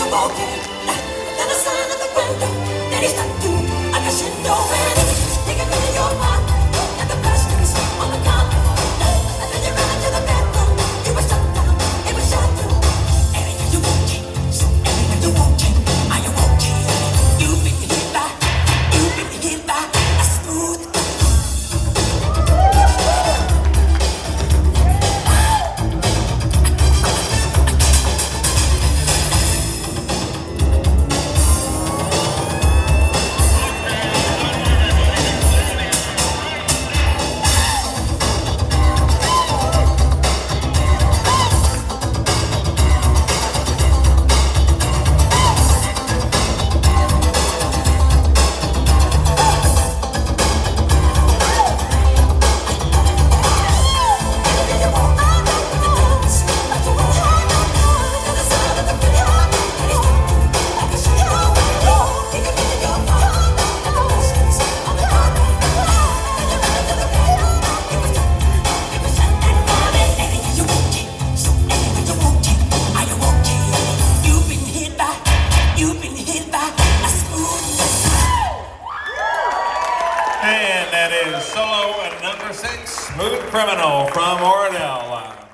walking to the sign of the window. Then he stopped you like a shadow. And he's digging into your heart and the questions on the carpet. And then you ran into the bedroom. You were shut down, it was shut through. Everywhere you walking, so everywhere you walking, are you walking? You've been hit by a smooth. And that is solo at number 6, Smooth Criminal from Oradell.